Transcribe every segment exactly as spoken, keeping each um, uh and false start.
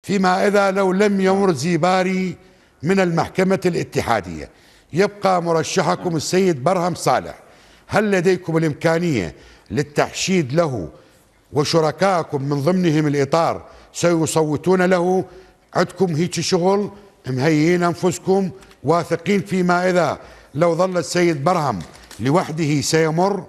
فيما إذا لو لم يمر زيباري من المحكمة الاتحادية يبقى مرشحكم السيد برهم صالح، هل لديكم الإمكانية للتحشيد له وشركائكم من ضمنهم الإطار سيصوتون له؟ عندكم هيك شغل؟ مهيئين أنفسكم واثقين فيما إذا لو ظل السيد برهم لوحده سيمر؟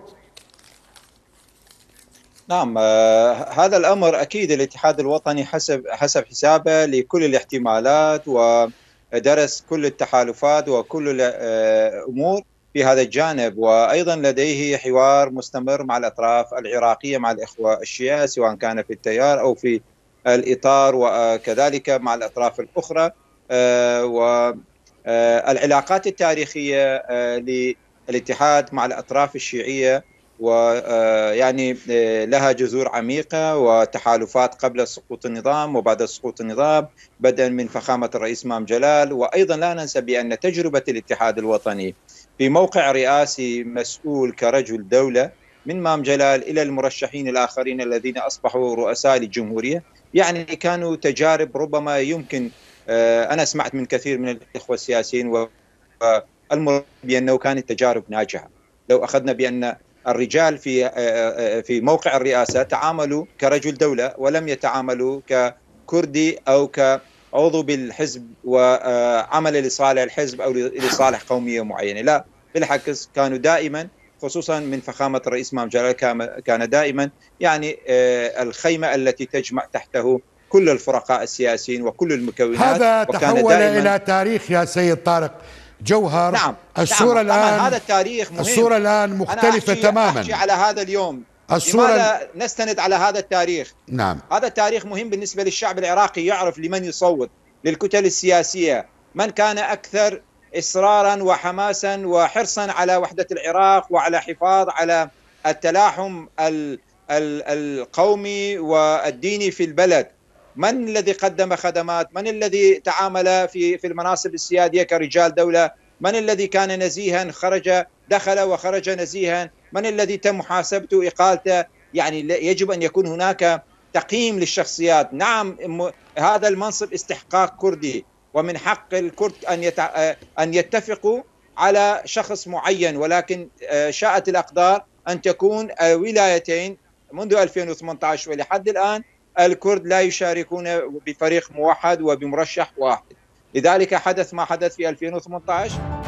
نعم، آه هذا الأمر أكيد الاتحاد الوطني حسب حسب حسابه لكل الاحتمالات، ودرس كل التحالفات وكل الأمور في هذا الجانب، وأيضا لديه حوار مستمر مع الأطراف العراقية مع الإخوة الشيعة سواء كان في التيار أو في الإطار، وكذلك مع الأطراف الأخرى. آه والعلاقات التاريخية آه للاتحاد مع الأطراف الشيعية ويعني لها جذور عميقة وتحالفات قبل سقوط النظام وبعد سقوط النظام، بدءا من فخامة الرئيس مام جلال. وأيضا لا ننسى بأن تجربة الاتحاد الوطني في موقع رئاسي مسؤول كرجل دولة من مام جلال إلى المرشحين الآخرين الذين أصبحوا رؤساء للجمهورية، يعني كانوا تجارب ربما يمكن، أنا سمعت من كثير من الإخوة السياسيين والمربي بأنه كانت تجارب ناجحة. لو أخذنا بأن الرجال في في موقع الرئاسة تعاملوا كرجل دولة ولم يتعاملوا ككردي أو كعضو بالحزب وعمل لصالح الحزب أو لصالح قومية معينة، لا بالعكس كانوا دائما، خصوصا من فخامة الرئيس مام جلال كان دائما يعني الخيمة التي تجمع تحته كل الفرقاء السياسيين وكل المكونات. هذا تحول إلى تاريخ يا سيد طارق جوهر. نعم الصورة نعم الآن هذا التاريخ مهم. الصورة الآن مختلفة أنا تماما. أحكي على هذا اليوم، الصورة لماذا نستند على هذا التاريخ؟ نعم هذا التاريخ مهم بالنسبة للشعب العراقي، يعرف لمن يصوت، للكتل السياسية، من كان أكثر إصرارا وحماسا وحرصا على وحدة العراق وعلى حفاظ على التلاحم القومي والديني في البلد، من الذي قدم خدمات، من الذي تعامل في في المناصب السيادية كرجال دولة، من الذي كان نزيها خرج دخل وخرج نزيها، من الذي تم محاسبته إقالته. يعني يجب أن يكون هناك تقييم للشخصيات. نعم هذا المنصب استحقاق كردي، ومن حق الكرد أن يتع... أن يتفقوا على شخص معين، ولكن شاءت الأقدار أن تكون ولايتين منذ ألفين وثمانية عشر ولحد الآن الكرد لا يشاركون بفريق موحد وبمرشح واحد، لذلك حدث ما حدث في ألفين وثمانية عشر.